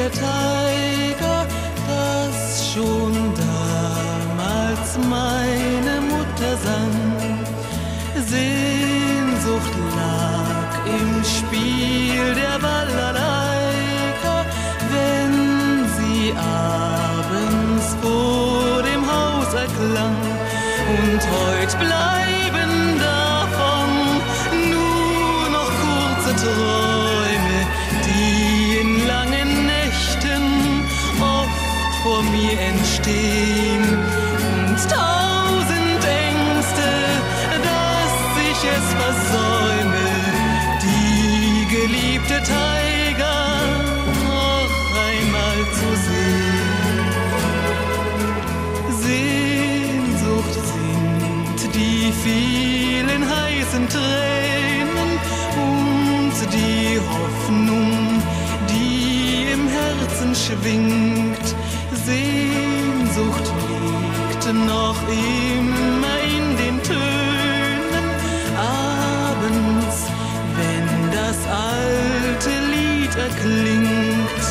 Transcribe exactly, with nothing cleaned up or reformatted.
der Taiga, das schon damals meine Mutter sang. Sehnsucht lag im Spiel der Balalaika, wenn sie abends vor dem Haus erklang. Und heut bleiben davon nur noch kurze Träume, die in langen Nächten oft vor mir entstehen. Und tausend Ängste, dass ich es versäume, die geliebte Taiga noch einmal zu sehen. Sehnsucht sind die vielen heißen Tränen und die Hoffnung, die im Herzen schwingt. Sehnsucht liegt noch immer in den Tönen. Abends, wenn das alte Lied erklingt,